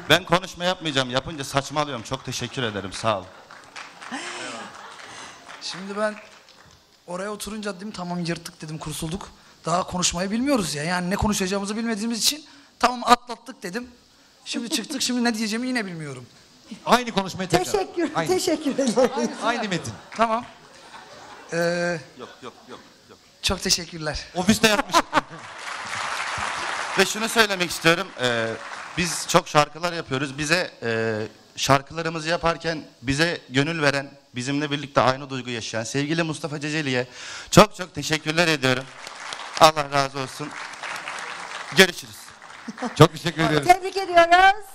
Ben konuşma yapmayacağım. Yapınca saçmalıyorum. Çok teşekkür ederim. Sağ ol. Şimdi ben oraya oturunca dedim tamam yırttık dedim, kurtulduk. Daha konuşmayı bilmiyoruz ya. Yani ne konuşacağımızı bilmediğimiz için tamam atlattık dedim. Şimdi çıktık, şimdi ne diyeceğimi yine bilmiyorum. Aynı konuşmayı tekrar. Teşekkür ederim. Aynı metin. Tamam. Yok. Çok teşekkürler. Ofiste yapmış. Ve şunu söylemek istiyorum. Biz çok şarkılar yapıyoruz. Bize şarkılarımızı yaparken bize gönül veren, bizimle birlikte aynı duygu yaşayan sevgili Mustafa Ceceli'ye çok çok teşekkürler ediyorum. Allah razı olsun. Görüşürüz. Çok teşekkür ediyoruz. Tebrik ediyoruz.